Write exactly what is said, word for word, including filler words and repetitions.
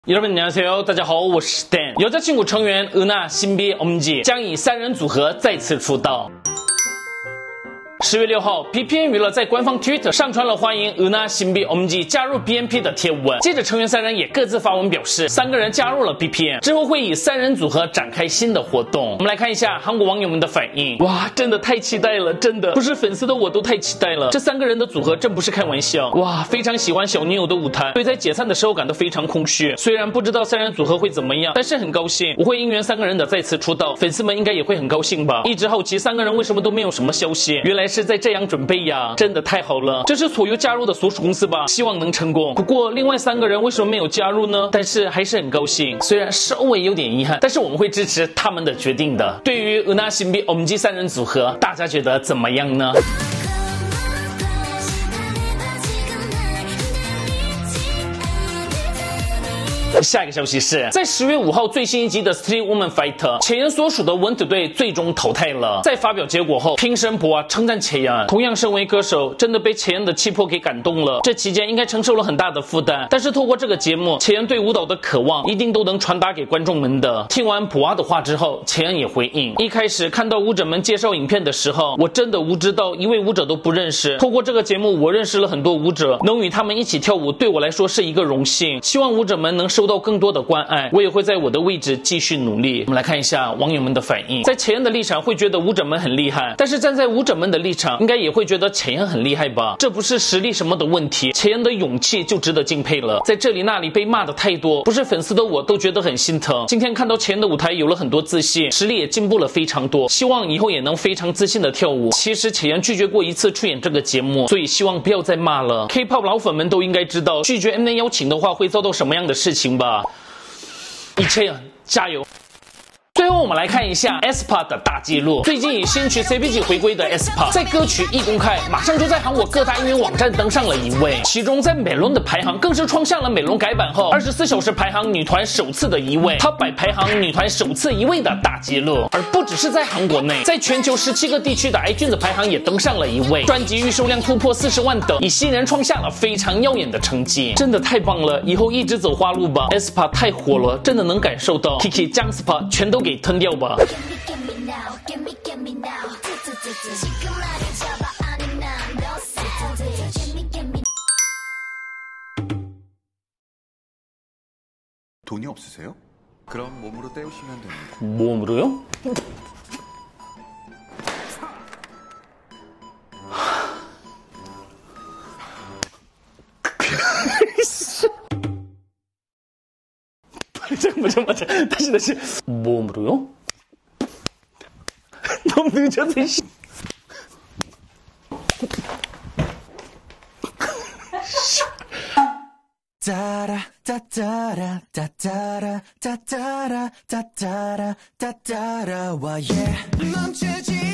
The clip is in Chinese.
여러분 안녕하세요，大家好，我是 Dan。有家劲舞成员은하 신비 엄지将以三人组合再次出道。 十月六号 ，B P M 娱乐在官方 Twitter 上传了欢迎은하 신비 엄지加入 B N P 的贴文。接着，成员三人也各自发文表示，三个人加入了 B P M 之后会以三人组合展开新的活动。我们来看一下韩国网友们的反应。哇，真的太期待了，真的不是粉丝的我都太期待了。这三个人的组合真不是开玩笑。哇，非常喜欢小女友的舞台，所以在解散的时候感到非常空虚。虽然不知道三人组合会怎么样，但是很高兴我会应援三个人的再次出道，粉丝们应该也会很高兴吧。一直好奇三个人为什么都没有什么消息，原来是在这样准备呀，真的太好了！这是所有加入的所属公司吧，希望能成功。不过另外三个人为什么没有加入呢？但是还是很高兴，虽然稍微有点遗憾，但是我们会支持他们的决定的。对于은하 신비 엄지三人组合，大家觉得怎么样呢？ 下一个消息是在十月五号最新一集的 Street Woman Fighter， 前言所属的文子队最终淘汰了。在发表结果后，评审博啊称赞前言，同样身为歌手，真的被前言的气魄给感动了。这期间应该承受了很大的负担，但是透过这个节目，前言对舞蹈的渴望一定都能传达给观众们的。听完博啊的话之后，前言也回应：一开始看到舞者们介绍影片的时候，我真的无知到一位舞者都不认识。透过这个节目，我认识了很多舞者，能与他们一起跳舞，对我来说是一个荣幸。希望舞者们能收到 更多的关爱，我也会在我的位置继续努力。我们来看一下网友们的反应。在前言的立场会觉得舞者们很厉害，但是站在舞者们的立场，应该也会觉得前言很厉害吧？这不是实力什么的问题，前言的勇气就值得敬佩了。在这里那里被骂的太多，不是粉丝的我都觉得很心疼。今天看到前言的舞台有了很多自信，实力也进步了非常多，希望以后也能非常自信的跳舞。其实前言拒绝过一次出演这个节目，所以希望不要再骂了。K-pop 老粉们都应该知道，拒绝 M N 邀请的话会遭到什么样的事情吧？ 一切加油！ 最后我们来看一下 aespa 的大记录。最近以新曲 C P 级回归的 aespa， 在歌曲一公开，马上就在韩国各大音乐网站登上了一位。其中在美伦的排行更是创下了美伦改版后二十四小时排行女团首次的一位 ，Top 百排行女团首次一位的大记录。而不只是在韩国内，在全球十七个地区的 iTunes 排行也登上了一位，专辑预售量突破四十万等，以新人创下了非常耀眼的成绩，真的太棒了！以后一直走花路吧 ，aespa 太火了，真的能感受到 Kiki、Jangspa 全都给 给吞掉吧。 돈이 없으세요? 그럼 몸으로 때우시면 됩니다. 몸으로요? 잠깐만 잠깐만 다시 다시 몸으로요? 너무 늦었어 씨. 따라 따따라 따따라 따따라 따따라 따따라 와 yeah 멈추지